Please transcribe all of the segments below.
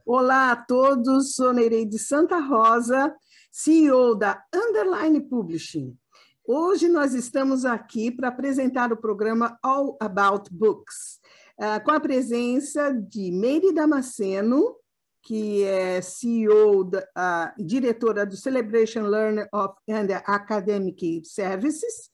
Olá a todos, sou Nereide Santa Rosa, CEO da Underline Publishing. Hoje nós estamos aqui para apresentar o programa All About Books, com a presença de Meire Damasceno, que é CEO, diretora do Celebration Learning and Academic Services,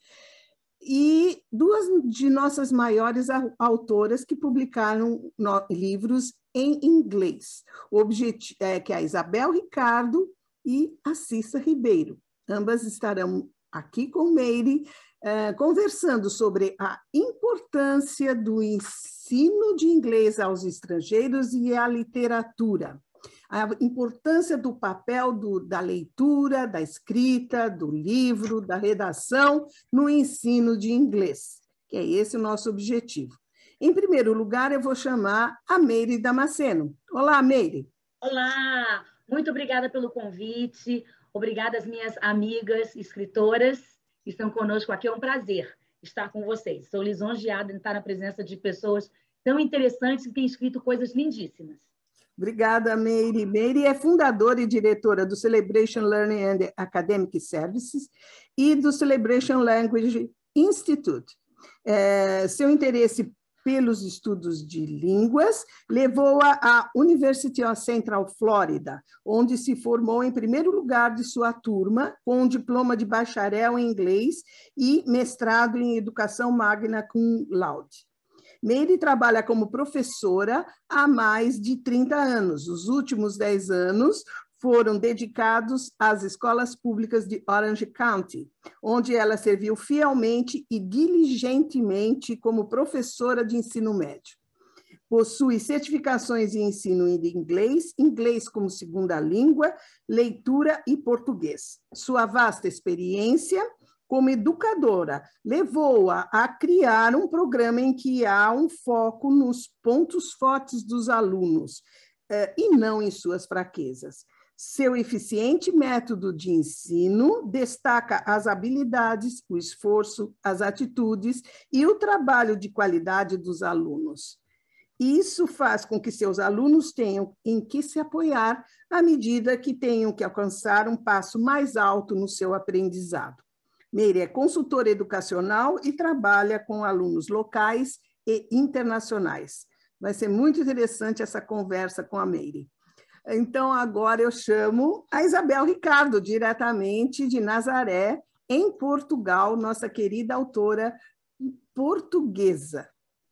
e duas de nossas maiores autoras que publicaram livros em inglês, que é a Isabel Ricardo e a Cissa Ribeiro. Ambas estarão aqui com Meire, conversando sobre a importância do ensino de inglês aos estrangeiros e a literatura. A importância do papel da leitura, da escrita, do livro, da redação no ensino de inglês, que é esse o nosso objetivo. Em primeiro lugar, eu vou chamar a Meire Damasceno. Olá, Meire. Olá, muito obrigada pelo convite, obrigada às minhas amigas escritoras que estão conosco aqui, é um prazer estar com vocês. Sou lisonjeada em estar na presença de pessoas tão interessantes que têm escrito coisas lindíssimas. Obrigada, Meire. Meire é fundadora e diretora do Celebration Learning and Academic Services e do Celebration Language Institute. Seu interesse pelos estudos de línguas levou-a à University of Central Florida, onde se formou em primeiro lugar de sua turma, com um diploma de bacharel em inglês e mestrado em educação magna cum laude. Meire trabalha como professora há mais de 30 anos. Os últimos 10 anos foram dedicados às escolas públicas de Orange County, onde ela serviu fielmente e diligentemente como professora de ensino médio. Possui certificações em ensino de inglês, inglês como segunda língua, leitura e português. Sua vasta experiência como educadora, levou-a a criar um programa em que há um foco nos pontos fortes dos alunos e não em suas fraquezas. Seu eficiente método de ensino destaca as habilidades, o esforço, as atitudes e o trabalho de qualidade dos alunos. Isso faz com que seus alunos tenham em que se apoiar à medida que tenham que alcançar um passo mais alto no seu aprendizado. Meire é consultora educacional e trabalha com alunos locais e internacionais. Vai ser muito interessante essa conversa com a Meire. Então, agora eu chamo a Isabel Ricardo, diretamente de Nazaré, em Portugal, nossa querida autora portuguesa.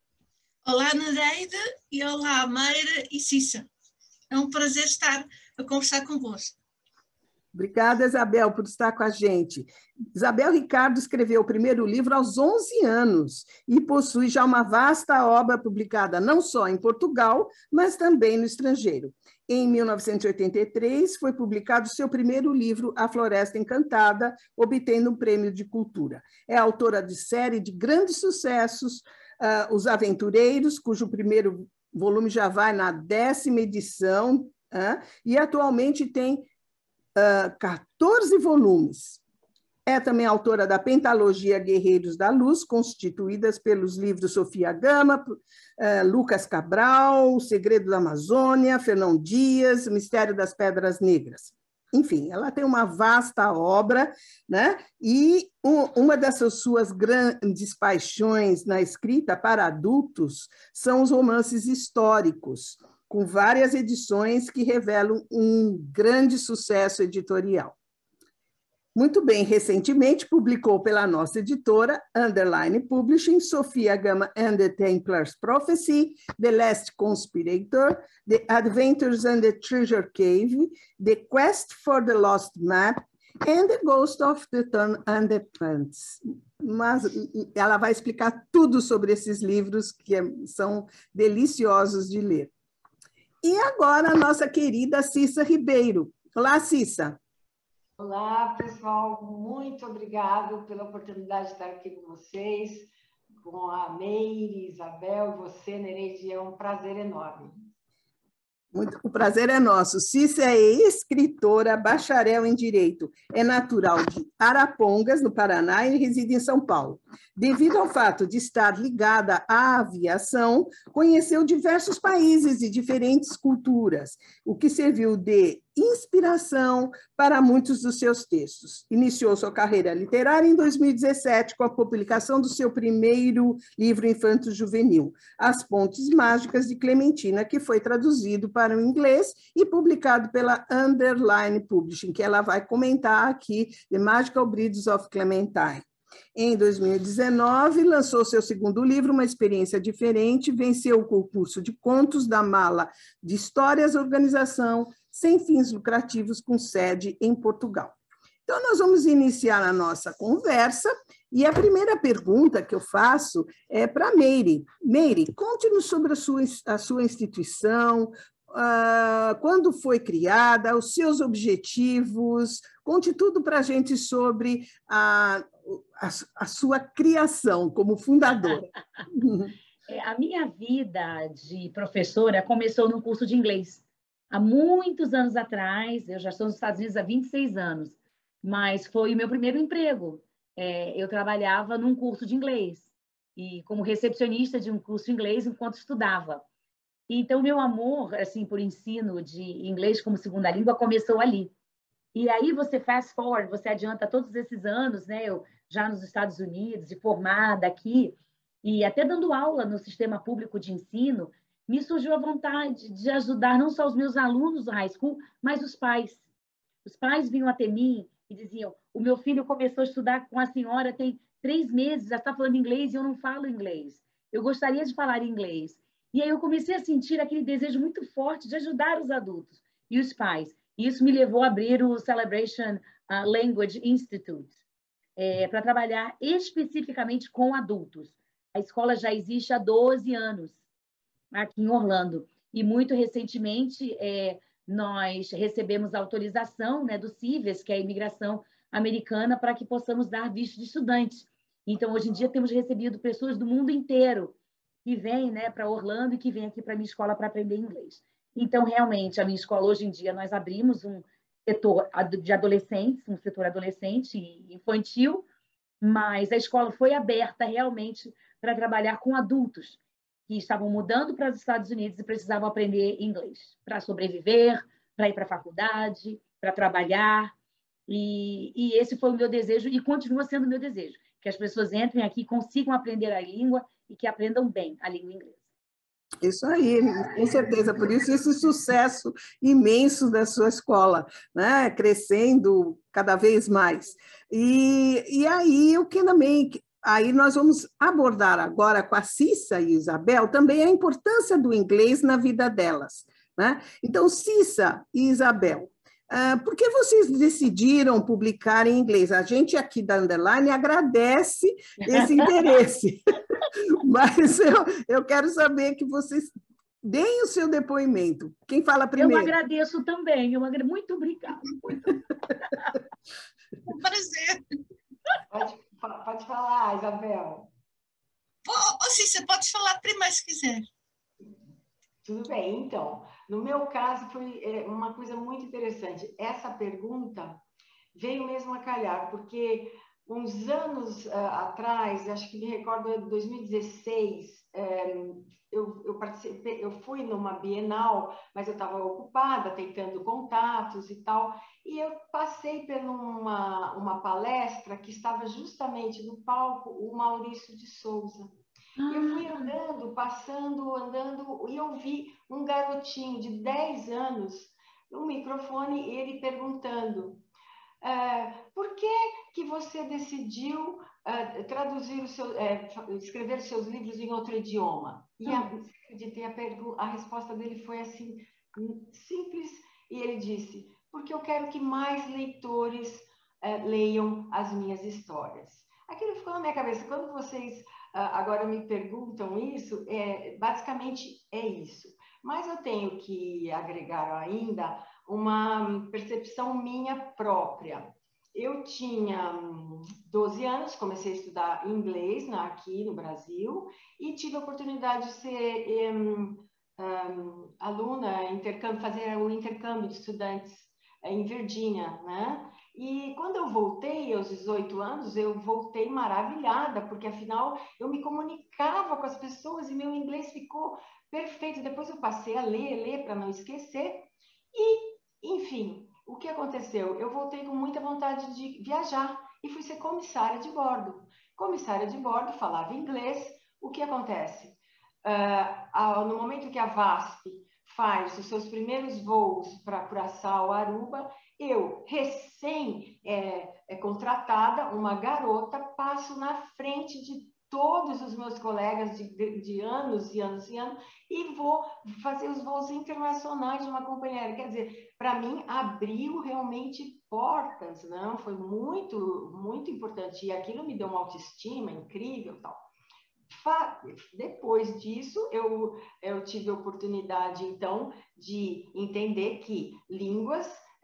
Olá, Nereide, e olá, Meire e Cissa. É um prazer estar a conversar convosco. Obrigada, Isabel, por estar com a gente. Isabel Ricardo escreveu o primeiro livro aos 11 anos e possui já uma vasta obra publicada não só em Portugal, mas também no estrangeiro. Em 1983, foi publicado seu primeiro livro, A Floresta Encantada, obtendo um prêmio de cultura. É autora de série de grandes sucessos, Os Aventureiros, cujo primeiro volume já vai na 10ª edição, e atualmente tem 14 volumes. É também autora da Pentalogia Guerreiros da Luz, constituídas pelos livros Sofia Gama, Lucas Cabral, O Segredo da Amazônia, Fernão Dias, O Mistério das Pedras Negras. Enfim, ela tem uma vasta obra, né? E uma dessas suas grandes paixões na escrita para adultos são os romances históricos, com várias edições que revelam um grande sucesso editorial. Muito bem, recentemente publicou pela nossa editora, Underline Publishing, Sofia Gama and the Templar's Prophecy, The Last Conspirator, The Adventures and the Treasure Cave, The Quest for the Lost Map, and The Ghost of the Turn and the Pants. Mas ela vai explicar tudo sobre esses livros que são deliciosos de ler. E agora a nossa querida Cissa Ribeiro. Olá, Cissa. Olá, pessoal. Muito obrigada pela oportunidade de estar aqui com vocês, com a Meire, Isabel, você, Nereide. É um prazer enorme. O prazer é nosso. Cissa é escritora, bacharel em Direito. É natural de Arapongas, no Paraná, e reside em São Paulo. Devido ao fato de estar ligada à aviação, conheceu diversos países e diferentes culturas, o que serviu de inspiração para muitos dos seus textos. Iniciou sua carreira literária em 2017 com a publicação do seu primeiro livro infanto-juvenil, As Pontes Mágicas de Clementina, que foi traduzido para o inglês e publicado pela Underline Publishing, que ela vai comentar aqui, The Magical Breeds of Clementine. Em 2019, lançou seu segundo livro, Uma Experiência Diferente, venceu o concurso de contos da Mala de Histórias, organização sem fins lucrativos com sede em Portugal. Então, nós vamos iniciar a nossa conversa e a primeira pergunta que eu faço é para a Meire. Meire, conte-nos sobre a sua instituição, quando foi criada, os seus objetivos, conte tudo para a gente sobre a sua criação como fundadora. A minha vida de professora começou no curso de inglês. Há muitos anos atrás, eu já estou nos Estados Unidos há 26 anos, mas foi o meu primeiro emprego. Eu trabalhava num curso de inglês, e como recepcionista de um curso de inglês enquanto estudava. Então, meu amor assim, por ensino de inglês como segunda língua começou ali. E aí você fast forward, você adianta todos esses anos, né? Eu já nos Estados Unidos, e formada aqui, e até dando aula no sistema público de ensino, me surgiu a vontade de ajudar não só os meus alunos do high school, mas os pais. Os pais vinham até mim e diziam, o meu filho começou a estudar com a senhora tem 3 meses, já está falando inglês e eu não falo inglês. Eu gostaria de falar inglês. E aí eu comecei a sentir aquele desejo muito forte de ajudar os adultos e os pais. E isso me levou a abrir o Celebration Language Institute, para trabalhar especificamente com adultos. A escola já existe há 12 anos aqui em Orlando. E muito recentemente nós recebemos a autorização, né, do CIVES, que é a imigração americana, para que possamos dar visto de estudante. Então, hoje em dia, temos recebido pessoas do mundo inteiro que vêm, né, para Orlando e que vêm aqui para a minha escola para aprender inglês. Então, realmente, a minha escola, hoje em dia, nós abrimos um setor de adolescentes, um setor adolescente e infantil, mas a escola foi aberta realmente para trabalhar com adultos que estavam mudando para os Estados Unidos e precisavam aprender inglês para sobreviver, para ir para a faculdade, para trabalhar. E esse foi o meu desejo e continua sendo o meu desejo, que as pessoas entrem aqui, consigam aprender a língua e que aprendam bem a língua inglesa. Isso aí, com certeza. Por isso, esse sucesso imenso da sua escola, né? Crescendo cada vez mais. E aí, o que também... Aí nós vamos abordar agora com a Cissa e Isabel também a importância do inglês na vida delas, né? Então, Cissa e Isabel, por que vocês decidiram publicar em inglês? A gente aqui da Underline agradece esse interesse, mas eu quero saber que vocês deem o seu depoimento. Quem fala primeiro? Eu agradeço também. Muito obrigada. Um prazer. Pode falar, Isabel. Cissa, pode falar primeiro se quiser. Tudo bem, então. No meu caso, foi uma coisa muito interessante. Essa pergunta veio mesmo a calhar, porque uns anos atrás, acho que me recordo de 2016, eu fui numa Bienal, mas eu estava ocupada, tentando contatos e tal, e eu passei por uma palestra que estava justamente no palco o Maurício de Souza. E eu fui andando, andando, e eu vi um garotinho de 10 anos no microfone, ele perguntando: por que você decidiu traduzir escrever seus livros em outro idioma? E a resposta dele foi assim, simples, e ele disse: porque eu quero que mais leitores leiam as minhas histórias. Aquilo ficou na minha cabeça. Quando vocês agora me perguntam isso, basicamente é isso. Mas eu tenho que agregar ainda uma percepção minha própria. Eu tinha 12 anos, comecei a estudar inglês aqui no Brasil e tive a oportunidade de ser aluna, fazer o intercâmbio de estudantes em Virgínia, né? E quando eu voltei aos 18 anos, eu voltei maravilhada, porque afinal eu me comunicava com as pessoas e meu inglês ficou perfeito. Depois eu passei a ler para não esquecer. E, enfim, o que aconteceu? Eu voltei com muita vontade de viajar e fui ser comissária de bordo. Comissária de bordo, falava inglês. O que acontece? No momento que a VASP faz os seus primeiros voos para Curaçao, Aruba, eu, contratada, uma garota, passo na frente de todos os meus colegas de anos e anos e anos e vou fazer os voos internacionais de uma companhia aérea. Quer dizer, para mim, abriu realmente portas, não? Foi muito, muito importante. E aquilo me deu uma autoestima incrível e tal. Depois disso, eu tive a oportunidade, então, de entender que línguas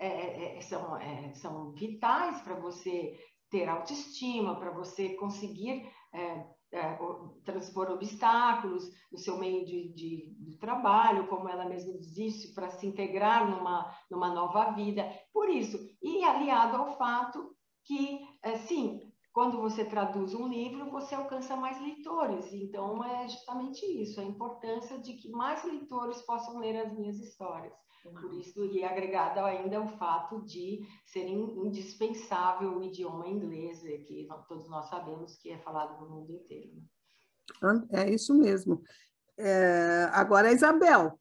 são vitais para você ter autoestima, para você conseguir transpor obstáculos no seu meio de trabalho, como ela mesma disse, para se integrar numa nova vida. Por isso, e aliado ao fato que, sim, quando você traduz um livro, você alcança mais leitores. Então, é justamente isso, a importância de que mais leitores possam ler as minhas histórias. Por isso, e agregado ainda o fato de ser indispensável o idioma inglês, que todos nós sabemos que é falado no mundo inteiro. É isso mesmo. Agora, Isabel.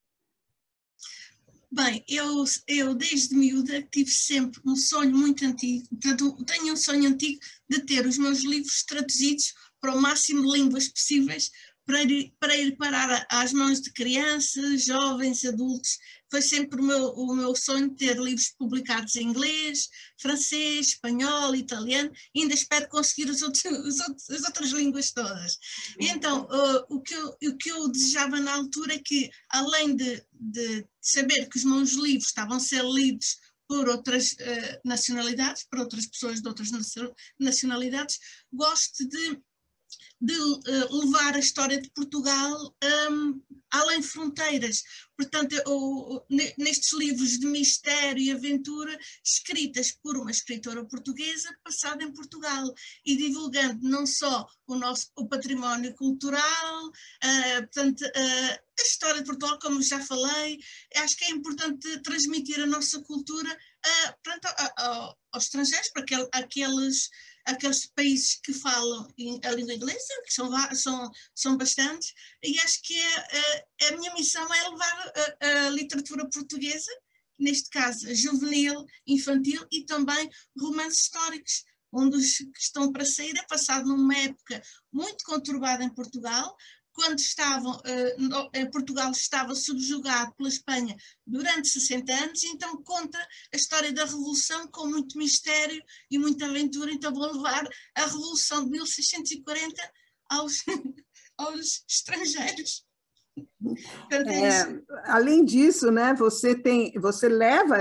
Bem, eu desde miúda tive sempre um sonho muito antigo, tenho um sonho antigo de ter os meus livros traduzidos para o máximo de línguas possíveis, para ir parar às mãos de crianças, jovens, adultos. Foi sempre o meu sonho ter livros publicados em inglês, francês, espanhol, italiano, e ainda espero conseguir as outras línguas todas. E então, o que eu desejava na altura é que, além de saber que os meus livros estavam a ser lidos por outras nacionalidades, por outras pessoas de outras nacionalidades, gosto de levar a história de Portugal além fronteiras. Portanto, nestes livros de mistério e aventura, escritas por uma escritora portuguesa, passada em Portugal, e divulgando não só o património cultural, portanto, a história de Portugal, como já falei. Acho que é importante transmitir a nossa cultura aos estrangeiros, para aqueles países que falam a língua inglesa, que são bastantes, e acho que a minha missão é levar a literatura portuguesa, neste caso juvenil, infantil, e também romances históricos. Um dos que estão para sair é passado numa época muito conturbada em Portugal, quando Portugal estava subjugado pela Espanha durante 60 anos, então conta a história da Revolução com muito mistério e muita aventura. Então vou levar a Revolução de 1640 aos estrangeiros. Além disso, né, você leva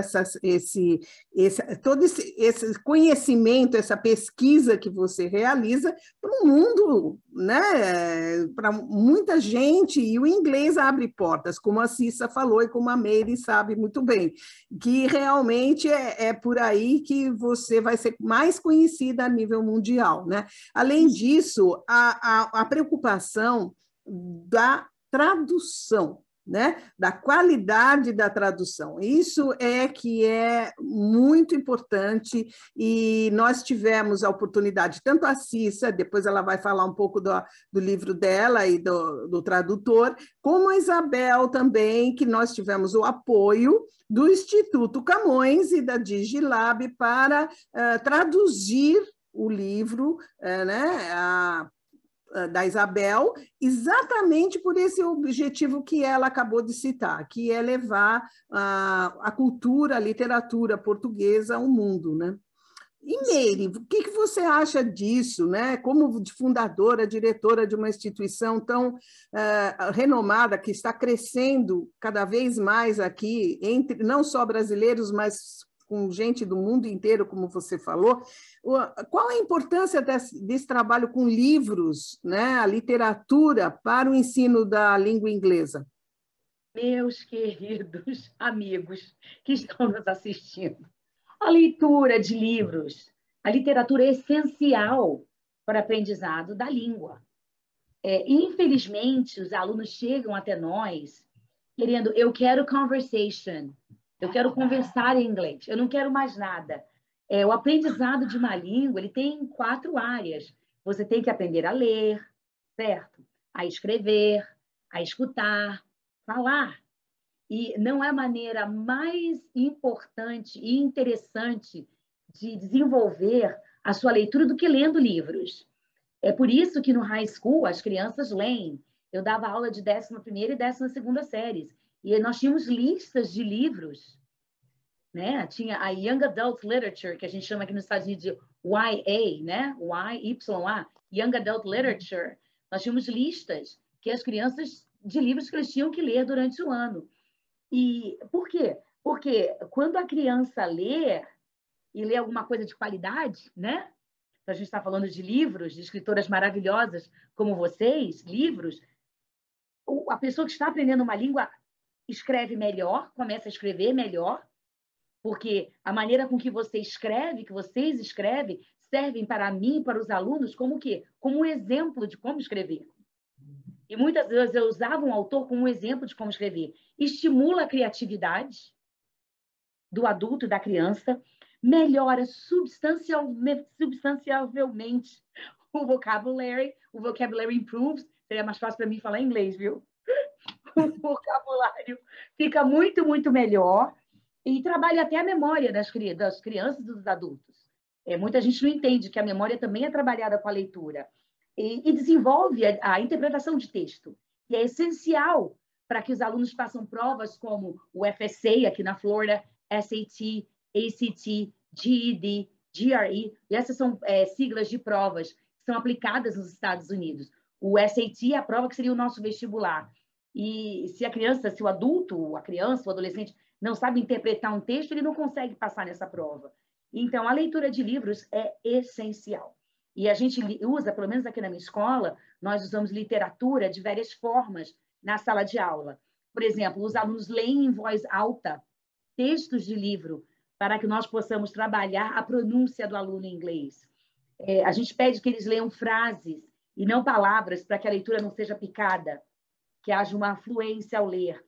todo esse conhecimento, essa pesquisa que você realiza para o mundo, né, para muita gente, e o inglês abre portas, como a Cissa falou e como a Meire sabe muito bem, que realmente é por aí que você vai ser mais conhecida a nível mundial, né? Além disso, a preocupação da tradução, né? Da qualidade da tradução. Isso que é muito importante, e nós tivemos a oportunidade, tanto a Cissa, depois ela vai falar um pouco do livro dela e do tradutor, como a Isabel também, que nós tivemos o apoio do Instituto Camões e da Digilab para traduzir o livro, né? Da Isabel, exatamente por esse objetivo que ela acabou de citar, que é levar a cultura, a literatura portuguesa ao mundo, né? E Meire, o que você acha disso, né? Como fundadora, diretora de uma instituição tão renomada, que está crescendo cada vez mais aqui, entre não só brasileiros, mas com gente do mundo inteiro, como você falou. Qual a importância desse trabalho com livros, né, a literatura, para o ensino da língua inglesa? Meus queridos amigos que estão nos assistindo, a leitura de livros, a literatura é essencial para o aprendizado da língua. Infelizmente, os alunos chegam até nós querendo, eu quero conversation, eu quero conversar em inglês, eu não quero mais nada. O aprendizado de uma língua, ele tem 4 áreas. Você tem que aprender a ler, certo? A escrever, a escutar, falar. E não é a maneira mais importante e interessante de desenvolver a sua leitura do que lendo livros. É por isso que no high school as crianças leem. Eu dava aula de 11ª e 12ª séries. E nós tínhamos listas de livros, né? Tinha a Young Adult Literature, que a gente chama aqui nos Estados Unidos de YA, né? YA, Young Adult Literature. Nós tínhamos listas que as crianças, de livros que eles tinham que ler durante o ano. E por quê? Porque quando a criança lê, e lê alguma coisa de qualidade, né? A gente está falando de livros, de escritoras maravilhosas como vocês, livros, a pessoa que está aprendendo uma língua escreve melhor, começa a escrever melhor, porque a maneira com que você escreve, que vocês escrevem, servem para mim, para os alunos, como o quê? Como um exemplo de como escrever. E muitas vezes eu usava um autor como um exemplo de como escrever. Estimula a criatividade do adulto e da criança, melhora substancialmente o vocabulary improves, seria mais fácil para mim falar inglês, viu? O vocabulário fica muito, muito melhor e trabalha até a memória das crianças e dos adultos. Muita gente não entende que a memória também é trabalhada com a leitura e desenvolve a interpretação de texto, que é essencial para que os alunos façam provas como o FSA aqui na Flórida, SAT, ACT, GED, GRE, e essas são siglas de provas que são aplicadas nos Estados Unidos. O SAT é a prova que seria o nosso vestibular. E se a criança, se o adulto, a criança, o adolescente não sabe interpretar um texto, ele não consegue passar nessa prova. Então, a leitura de livros é essencial. E a gente usa, pelo menos aqui na minha escola, nós usamos literatura de várias formas na sala de aula. Por exemplo, os alunos leem em voz alta textos de livro para que nós possamos trabalhar a pronúncia do aluno em inglês. A gente pede que eles leiam frases e não palavras para que a leitura não seja picada, que haja uma fluência ao ler.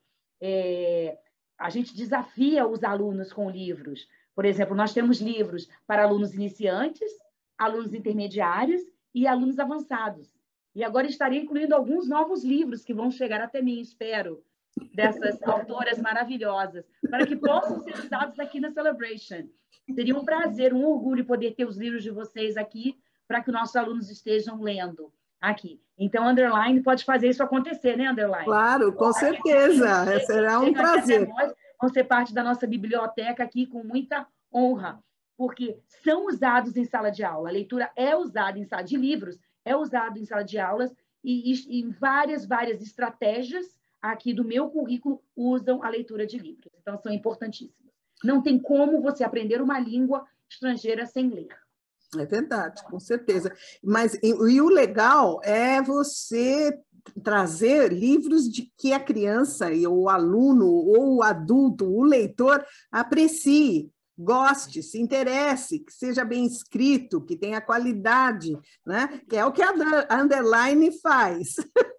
A gente desafia os alunos com livros. Por exemplo, nós temos livros para alunos iniciantes, alunos intermediários e alunos avançados. E agora estarei incluindo alguns novos livros que vão chegar até mim, espero, dessas autoras maravilhosas, para que possam ser usados aqui na Celebration. Seria um prazer, um orgulho poder ter os livros de vocês aqui para que os nossos alunos estejam lendo aqui. Então, Underline pode fazer isso acontecer, né, Underline? Claro, com certeza. Será um prazer. Vão ser parte da nossa biblioteca aqui com muita honra, porque são usados em sala de aula. A leitura é usada em sala de livros, é usado em sala de aulas e em várias estratégias aqui do meu currículo usam a leitura de livros. Então, são importantíssimos. Não tem como você aprender uma língua estrangeira sem ler. É verdade, com certeza. Mas e o legal é você trazer livros de que a criança, ou o aluno, ou o adulto, o leitor, aprecie, goste, se interesse, que seja bem escrito, que tenha qualidade, né? Que é o que a Underline faz.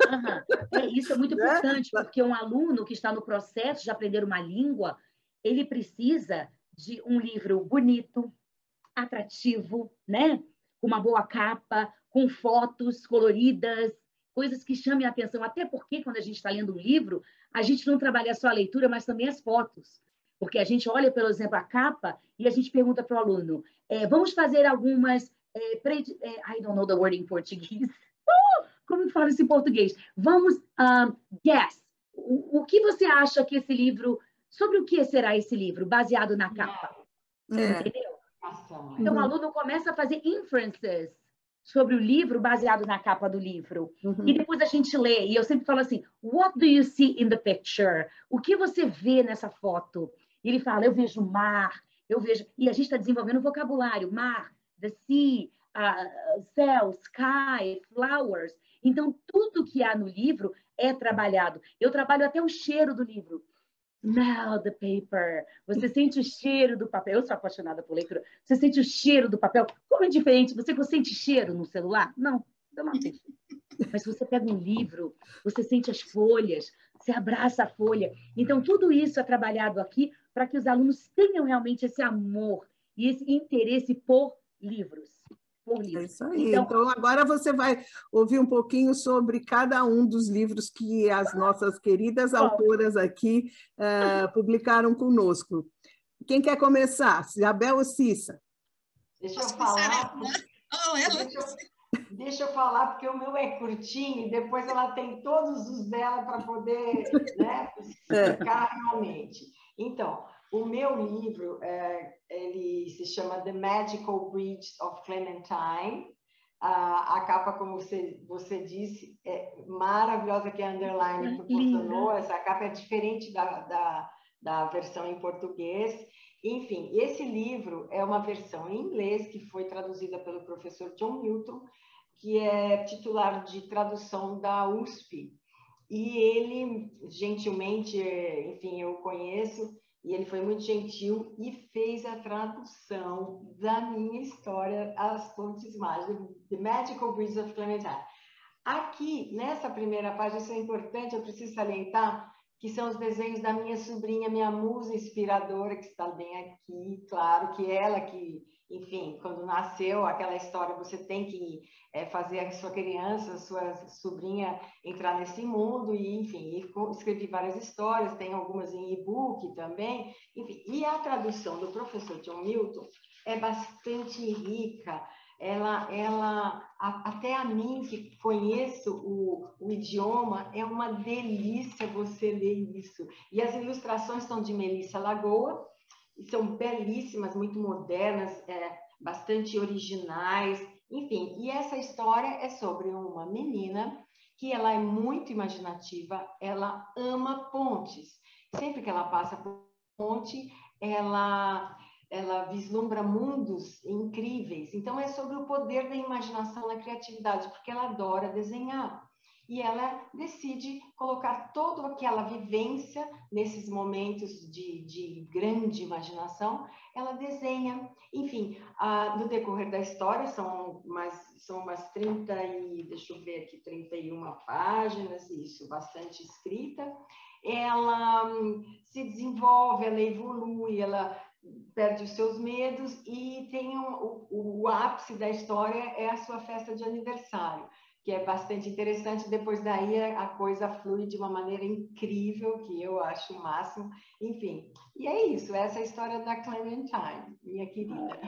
Isso é muito importante, porque um aluno que está no processo de aprender uma língua, ele precisa de um livro bonito, atrativo, né? Com uma boa capa, com fotos coloridas, coisas que chamem a atenção. Até porque, quando a gente está lendo um livro, a gente não trabalha só a leitura, mas também as fotos. Porque a gente olha, por exemplo, a capa e a gente pergunta para o aluno, vamos fazer algumas... I don't know the word in português. Como fala isso em português? Vamos guess. O que você acha que esse livro... Sobre o que será esse livro, baseado na capa? Entendeu? Então, o aluno começa a fazer inferences sobre o livro baseado na capa do livro. E depois a gente lê. E eu sempre falo assim, what do you see in the picture? O que você vê nessa foto? E ele fala, eu vejo mar, eu vejo... E a gente está desenvolvendo o vocabulário. Mar, the sea, céu, sky, flowers. Então, tudo que há no livro é trabalhado. Eu trabalho até o cheiro do livro. Smell the paper. Você sente o cheiro do papel. Eu sou apaixonada por leitura. Você sente o cheiro do papel. Como é diferente? Você sente cheiro no celular? Não, eu não sinto. Mas se você pega um livro, você sente as folhas, você abraça a folha. Então, tudo isso é trabalhado aqui para que os alunos tenham realmente esse amor e esse interesse por livros. É isso aí. Então, agora você vai ouvir um pouquinho sobre cada um dos livros que as nossas queridas autoras aqui publicaram conosco. Quem quer começar? Isabel ou Cissa? Deixa eu falar. Deixa eu falar, porque o meu é curtinho e depois ela tem todos os dela para poder, né, explicar realmente. Então, o meu livro, ele se chama The Magical Bridge of Clementine. A capa, como você disse, é maravilhosa, que a Underline proporcionou. Essa capa é diferente da versão em português. Enfim, esse livro é uma versão em inglês que foi traduzida pelo professor John Milton, que é titular de tradução da USP. E ele, gentilmente, enfim, eu conheço, e ele foi muito gentil e fez a tradução da minha história, As Pontes Mágicas, The Magical Bridge of Clementine. Aqui, nessa primeira página, isso é importante, eu preciso salientar que são os desenhos da minha sobrinha, minha musa inspiradora, que está bem aqui, claro, que ela que, enfim, quando nasceu, aquela história, você tem que fazer a sua criança, a sua sobrinha entrar nesse mundo, e, enfim, escrevi várias histórias, tem algumas em e-book também, enfim, e a tradução do professor John Milton é bastante rica. Ela até a mim, que conheço o idioma, é uma delícia você ler isso. E as ilustrações são de Melissa Lagoa, e são belíssimas, muito modernas, bastante originais, enfim. E essa história é sobre uma menina que ela é muito imaginativa, ela ama pontes. Sempre que ela passa por ponte, ela vislumbra mundos incríveis. Então, é sobre o poder da imaginação na criatividade, porque ela adora desenhar. E ela decide colocar toda aquela vivência nesses momentos de grande imaginação, ela desenha. Enfim, no decorrer da história, são umas 30 e, deixa eu ver aqui, 31 páginas, isso, bastante escrita. Ela se desenvolve, ela evolui, ela perde os seus medos e tem o ápice da história é a sua festa de aniversário, que é bastante interessante. Depois daí a coisa flui de uma maneira incrível, que eu acho o máximo. Enfim, e é isso, essa é a história da Clementine, minha querida.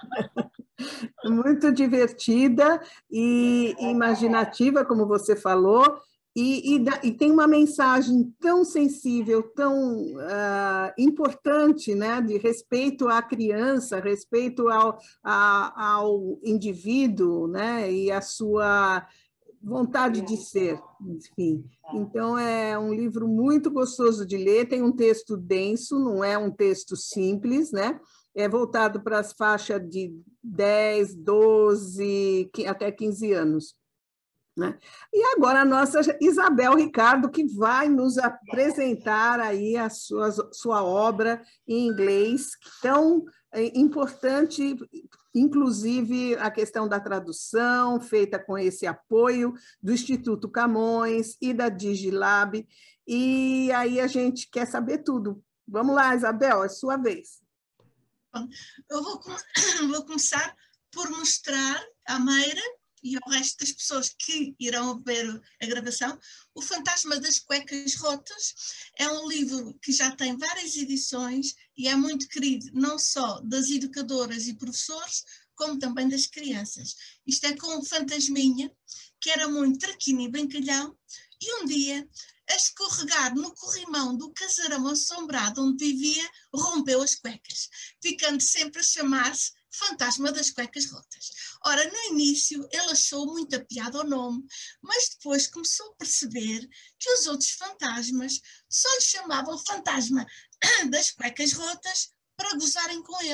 Muito divertida e imaginativa, como você falou, e tem uma mensagem tão sensível, tão importante, né, de respeito à criança, respeito ao indivíduo, né, e a sua vontade de ser, enfim. Então, é um livro muito gostoso de ler, tem um texto denso, não é um texto simples, né? É voltado para as faixas de 10, 12, até 15 anos. Né? E agora a nossa Isabel Ricardo, que vai nos apresentar aí a sua obra em inglês, tão importante, inclusive a questão da tradução, feita com esse apoio do Instituto Camões e da Digilab, e aí a gente quer saber tudo. Vamos lá, Isabel, é sua vez. Eu vou começar por mostrar à Meira e ao resto das pessoas que irão ver a gravação, O Fantasma das Cuecas Rotas. É um livro que já tem várias edições e é muito querido, não só das educadoras e professores, como também das crianças. Isto é com um fantasminha, que era muito traquino e brincalhão, e um dia, a escorregar no corrimão do casarão assombrado onde vivia, rompeu as cuecas, ficando sempre a chamar-se Fantasma das Cuecas Rotas. Ora, no início ele achou muita piada ao nome, mas depois começou a perceber que os outros fantasmas só lhe chamavam Fantasma das Cuecas Rotas para gozarem com ele.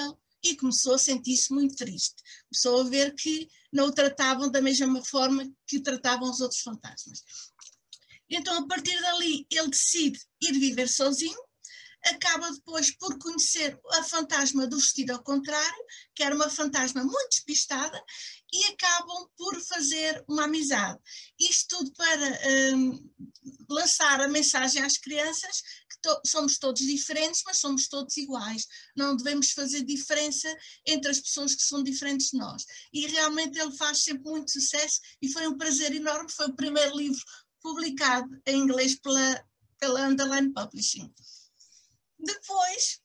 e começou a sentir-se muito triste. Começou a ver que não o tratavam da mesma forma que o tratavam os outros fantasmas. Então, a partir dali, ele decide ir viver sozinho, acaba depois por conhecer a fantasma do vestido ao contrário, que era uma fantasma muito despistada, e acabam por fazer uma amizade. Isto tudo para lançar a mensagem às crianças que somos todos diferentes, mas somos todos iguais. Não devemos fazer diferença entre as pessoas que são diferentes de nós. E realmente ele faz sempre muito sucesso e foi um prazer enorme. Foi o primeiro livro publicado em inglês pela Underline Publishing. Depois,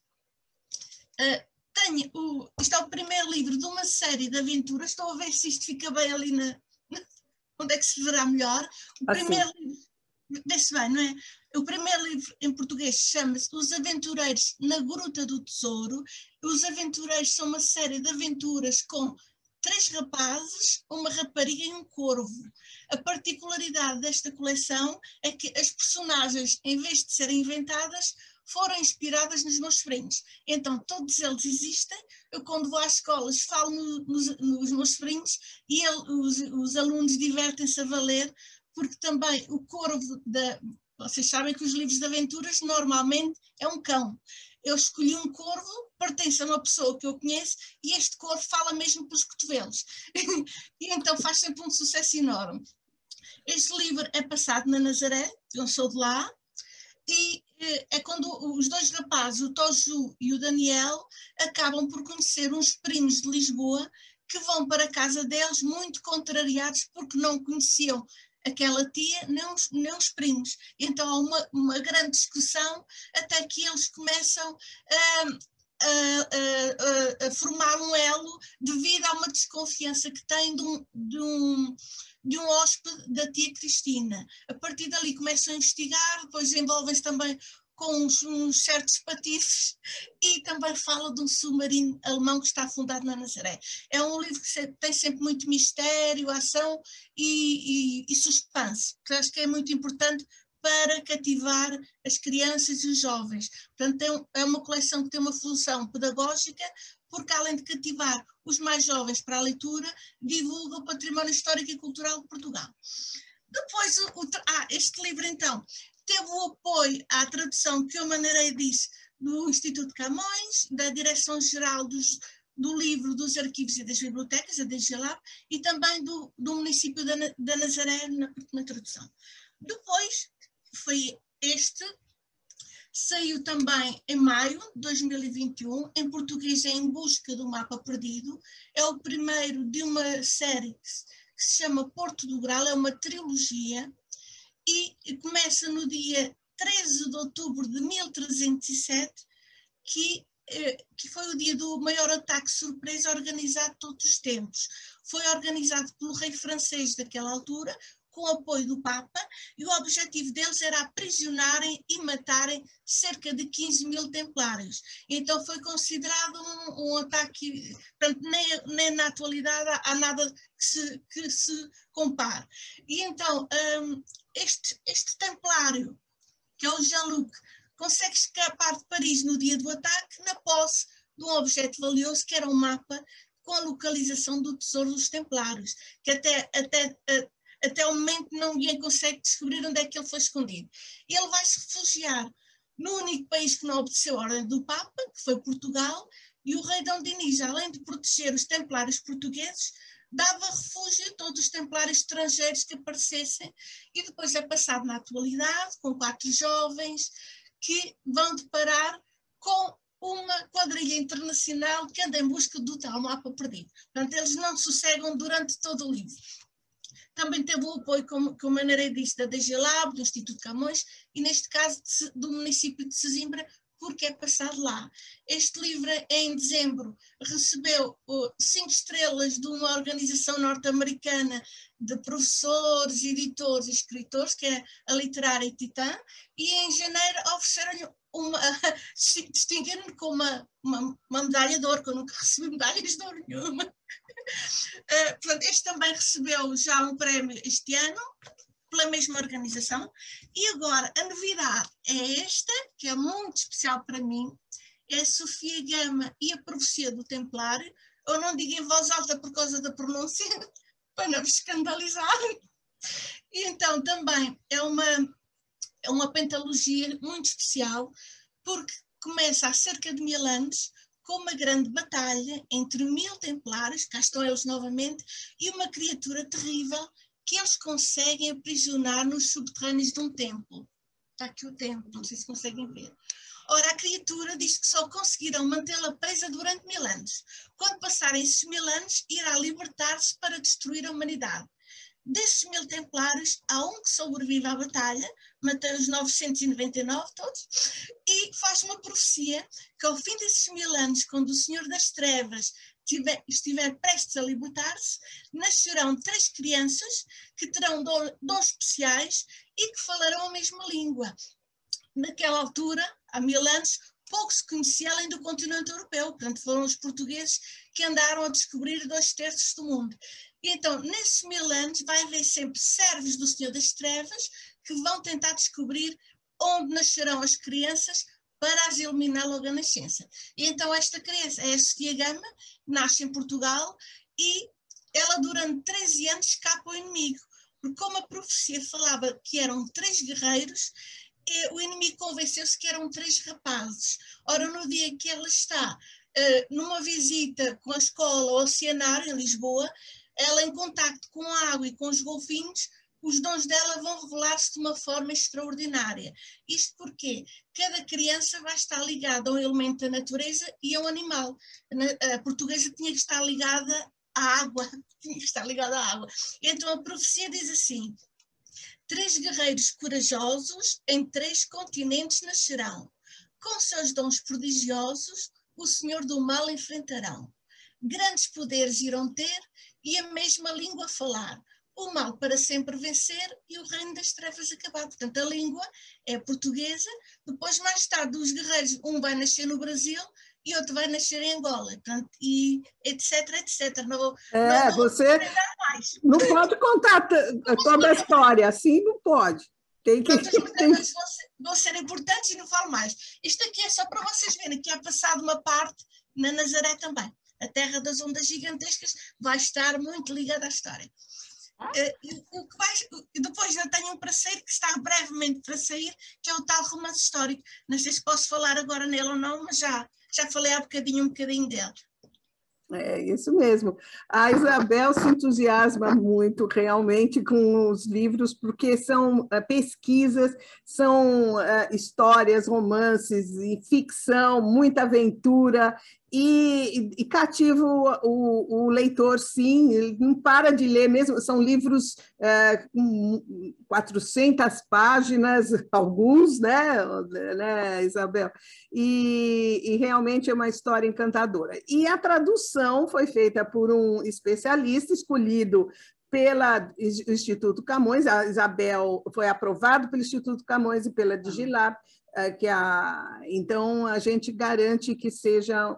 isto é o primeiro livro de uma série de aventuras. Estou a ver se isto fica bem ali onde é que se verá melhor. O primeiro livro, vê-se bem, não é? O primeiro livro em português chama-se Os Aventureiros na Gruta do Tesouro. Os Aventureiros são uma série de aventuras com 3 rapazes, uma rapariga e um corvo. A particularidade desta coleção é que as personagens, em vez de serem inventadas, foram inspiradas nos meus sobrinhos. Então, todos eles existem. Eu, quando vou às escolas, falo nos meus sobrinhos e os alunos divertem-se a valer, porque também o corvo vocês sabem que os livros de aventuras normalmente é um cão. Eu escolhi um corvo, pertence a uma pessoa que eu conheço, e este corvo fala mesmo pelos cotovelos. E então faz sempre um sucesso enorme. Este livro é passado na Nazaré, eu sou de lá, e é quando os 2 rapazes, o Toju e o Daniel, acabam por conhecer uns primos de Lisboa que vão para a casa deles muito contrariados porque não conheciam aquela tia, nem os primos. Então há uma grande discussão até que eles começam a formar um elo devido a uma desconfiança que têm de um hóspede da tia Cristina. A partir dali começam a investigar, depois envolvem-se também com uns certos patifes e também fala de um submarino alemão que está afundado na Nazaré. É um livro que tem sempre muito mistério, ação e suspense, que acho que é muito importante para cativar as crianças e os jovens. Portanto, é uma coleção que tem uma função pedagógica, porque além de cativar os mais jovens para a leitura, divulga o património histórico e cultural de Portugal. Depois, este livro então teve o apoio à tradução que eu maneirei disso do Instituto Camões, da Direção-Geral do Livro, dos Arquivos e das Bibliotecas, a DGLAB, e também do município da Nazaré na tradução. Depois foi saiu também em maio de 2021, em português Em Busca do Mapa Perdido. É o primeiro de uma série que se chama Porto do Grau, é uma trilogia, e começa no dia 13 de outubro de 1307, que foi o dia do maior ataque surpresa organizado de todos os tempos. Foi organizado pelo rei francês daquela altura, com o apoio do Papa, e o objetivo deles era aprisionarem e matarem cerca de 15.000 templários. Então foi considerado um ataque, portanto, nem na atualidade há nada que se compare. E então, este templário, que é o Jean-Luc, consegue escapar de Paris no dia do ataque, na posse de um objeto valioso, que era um mapa com a localização do tesouro dos templários, que até o momento ninguém consegue descobrir onde é que ele foi escondido. Ele vai se refugiar no único país que não obedeceu a ordem do Papa, que foi Portugal, e o rei Dom Dinis, além de proteger os templários portugueses, dava refúgio a todos os templários estrangeiros que aparecessem, e depois é passado na atualidade, com 4 jovens que vão deparar com uma quadrilha internacional que anda em busca do tal mapa perdido. Portanto, eles não sossegam durante todo o livro. Também teve o apoio, como a maneira disse, da DGLAB, do Instituto Camões, e neste caso do município de Sesimbra, porque é passado lá. Este livro, em dezembro, recebeu 5 estrelas de uma organização norte-americana de professores, editores e escritores, que é a Literária Titã, e em janeiro ofereceram-lhe distinguiram-me com uma medalha de ouro, que eu nunca recebi medalhas de ouro nenhuma. Portanto, este também recebeu já um prémio este ano, pela mesma organização. E agora, a novidade é esta, que é muito especial para mim. é Sofia Gama e a Profecia do Templário. Eu não digo em voz alta por causa da pronúncia, para não vos escandalizar. E então também é uma pentalogia muito especial, porque começa há cerca de 1000 anos com uma grande batalha entre 1000 templários, cá estão eles novamente, e uma criatura terrível que eles conseguem aprisionar nos subterrâneos de um templo. Está aqui o templo, não sei se conseguem ver. Ora, a criatura diz que só conseguirão mantê-la presa durante 1000 anos. Quando passarem esses 1000 anos, irá libertar-se para destruir a humanidade. Desses 1000 templários, há um que sobrevive à batalha, matou os 999 todos, e faz uma profecia que ao fim desses 1000 anos, quando o Senhor das Trevas estiver prestes a libertar-se, nascerão 3 crianças que terão dons especiais e que falarão a mesma língua. Naquela altura, há 1000 anos, pouco se conhecia além do continente europeu, portanto foram os portugueses que andaram a descobrir 2/3 do mundo. E então, nesses 1000 anos, vai haver sempre servos do Senhor das Trevas que vão tentar descobrir onde nascerão as crianças para as eliminar logo à nascença. E então esta criança é a Sofia Gama, nasce em Portugal e ela durante 13 anos escapa ao inimigo, porque como a profecia falava que eram 3 guerreiros, o inimigo convenceu-se que eram 3 rapazes. Ora, no dia que ela está numa visita com a escola Oceanário, em Lisboa, ela em contacto com a água e com os golfinhos, os dons dela vão revelar-se de uma forma extraordinária. Isto porque cada criança vai estar ligada a um elemento da natureza e a um animal. A portuguesa tinha que estar ligada à água. Tinha que estar ligada à água. Então a profecia diz assim: 3 guerreiros corajosos em 3 continentes nascerão. Com seus dons prodigiosos, o Senhor do mal enfrentarão. Grandes poderes irão ter e a mesma língua falar. O mal para sempre vencer e o reino das trevas acabar. Portanto, a língua é portuguesa. Depois, mais tarde, os guerreiros, um vai nascer no Brasil e outro vai nascer em Angola. Portanto, e etc, etc. Não você não pode contar toda a história, assim não pode. Tem que... Outras vão ser importantes e não falo mais. Isto aqui é só para vocês verem que há passado uma parte na Nazaré também. A terra das ondas gigantescas vai estar muito ligada à história. E depois eu tenho um parceiro que está brevemente para sair, que é o tal romance histórico. Não sei se posso falar agora nele ou não, mas já falei há um bocadinho dele. É isso mesmo. A Isabel se entusiasma muito realmente com os livros, porque são pesquisas, são histórias, romances e ficção, muita aventura, e cativa o leitor, sim, ele não para de ler mesmo, são livros com 400 páginas, alguns, né, Isabel? E realmente é uma história encantadora. E a tradução foi feita por um especialista escolhido pelo Instituto Camões. A Isabel foi aprovada pelo Instituto Camões e pela Digilab, então a gente garante que seja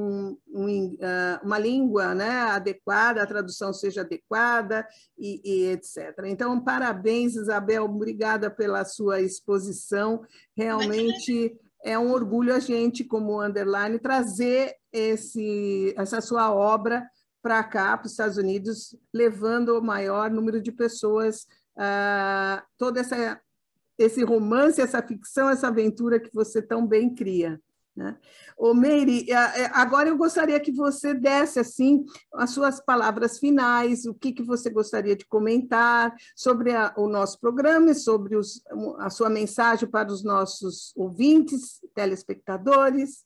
uma língua, né, adequada, a tradução seja adequada e etc. Então, parabéns, Isabel, obrigada pela sua exposição. Realmente é um orgulho a gente, como Underline, trazer essa sua obra para cá, para os Estados Unidos, levando o maior número de pessoas, todo esse romance, essa ficção, essa aventura que você tão bem cria, né? Ô, Meire, agora eu gostaria que você desse assim as suas palavras finais, o que você gostaria de comentar sobre o nosso programa e sobre a sua mensagem para os nossos ouvintes, telespectadores.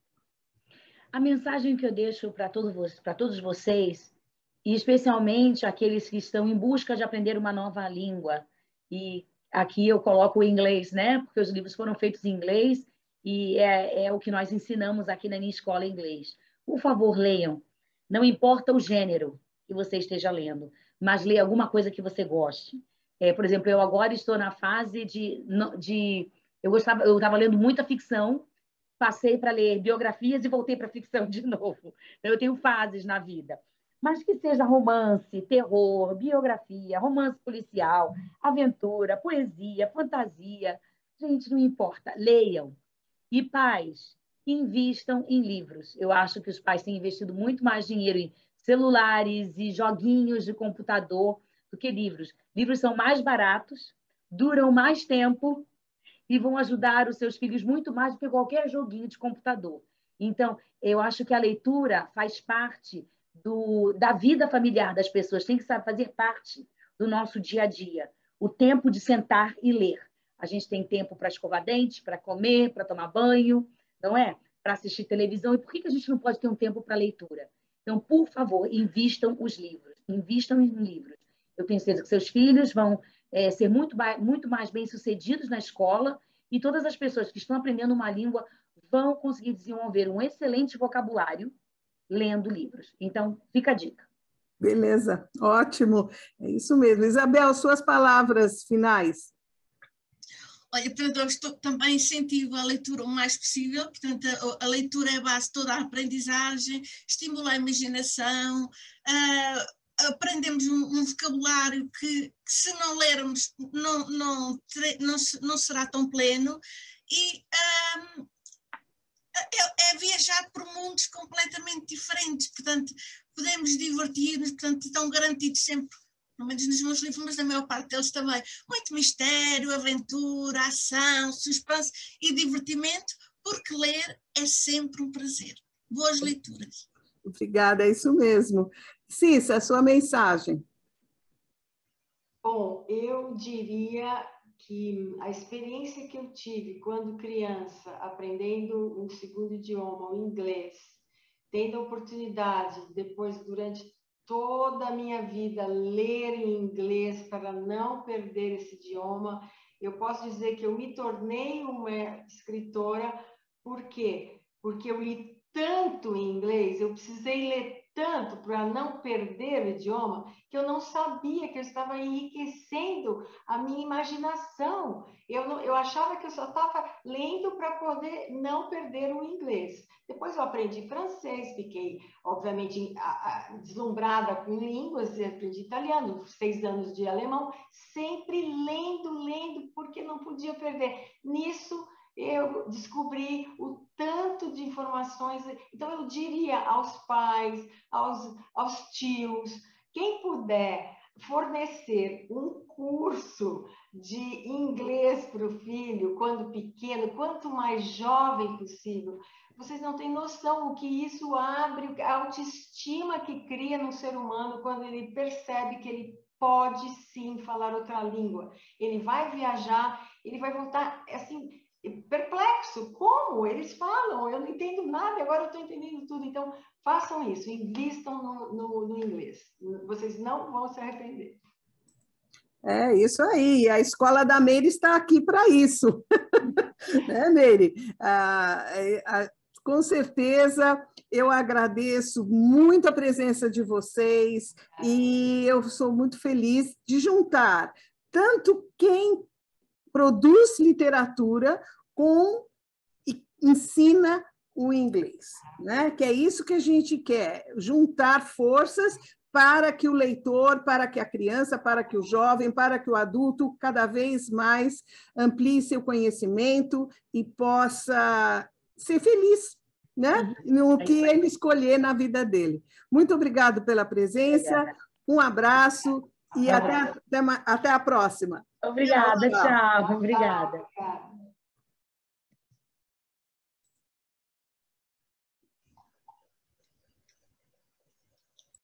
A mensagem que eu deixo para todos vocês, e especialmente aqueles que estão em busca de aprender uma nova língua, e aqui eu coloco o inglês, né? Porque os livros foram feitos em inglês e é o que nós ensinamos aqui na minha escola inglês. Por favor, leiam. Não importa o gênero que você esteja lendo, mas leia alguma coisa que você goste. Por exemplo, eu agora estou na fase eu estava lendo muita ficção, passei para ler biografias e voltei para a ficção de novo. Então, eu tenho fases na vida. Mas que seja romance, terror, biografia, romance policial, aventura, poesia, fantasia. Gente, não importa. Leiam. E pais, invistam em livros. Eu acho que os pais têm investido muito mais dinheiro em celulares e joguinhos de computador do que livros. Livros são mais baratos, duram mais tempo e vão ajudar os seus filhos muito mais do que qualquer joguinho de computador. Então, eu acho que a leitura faz parte da vida familiar das pessoas, tem que fazer parte do nosso dia a dia. O tempo de sentar e ler. A gente tem tempo para escovar dentes, para comer, para tomar banho, não é? Para assistir televisão. E por que a gente não pode ter um tempo para leitura? Então, por favor, invistam os livros. Invistam em livros. Eu tenho certeza que seus filhos vão ser muito mais bem-sucedidos na escola e todas as pessoas que estão aprendendo uma língua vão conseguir desenvolver um excelente vocabulário lendo livros. Então, fica a dica. Beleza, ótimo. É isso mesmo. Isabel, suas palavras finais. Olha, portanto, eu também incentivo a leitura o mais possível, portanto, a leitura é a base de toda a aprendizagem, estimula a imaginação, aprendemos um vocabulário que se não lermos não será tão pleno, e é viajar por mundos completamente diferentes, portanto, podemos divertir-nos, portanto, estão garantidos sempre, pelo menos nos meus livros, mas na maior parte deles também, muito mistério, aventura, ação, suspense e divertimento, porque ler é sempre um prazer. Boas leituras. Obrigada, é isso mesmo. Cissa, a sua mensagem. Bom, eu diria que a experiência que eu tive quando criança, aprendendo um segundo idioma, o inglês, tendo a oportunidade, depois, durante toda a minha vida, ler em inglês para não perder esse idioma, eu posso dizer que eu me tornei uma escritora. Por quê? Porque eu li tanto em inglês, eu precisei ler tanto para não perder o idioma, que eu não sabia que eu estava enriquecendo a minha imaginação. Eu achava que eu só estava lendo para poder não perder o inglês. Depois eu aprendi francês, fiquei, obviamente, deslumbrada com línguas, aprendi italiano, 6 anos de alemão, sempre lendo, porque não podia perder. Nisso, eu descobri o tanto de informações. Então, eu diria aos pais, aos tios, quem puder fornecer um curso de inglês para o filho, quando pequeno, quanto mais jovem possível, vocês não têm noção o que isso abre, a autoestima que cria no ser humano quando ele percebe que ele pode sim falar outra língua. Ele vai viajar, ele vai voltar assim, perplexo. Como? Eles falam, eu não entendo nada, agora eu estou entendendo tudo. Então, façam isso, invistam no inglês. Vocês não vão se arrepender. É isso aí, a Escola da Meire está aqui para isso. Né, Meire? Com certeza, eu agradeço muito a presença de vocês e eu sou muito feliz de juntar tanto quem produz literatura com e ensina o inglês, né? Que é isso que a gente quer, juntar forças para que o leitor, para que a criança, para que o jovem, para que o adulto cada vez mais amplie seu conhecimento e possa ser feliz, né? No que ele escolher na vida dele. Muito obrigado pela presença, um abraço e até a próxima. Obrigada, tchau. Obrigada.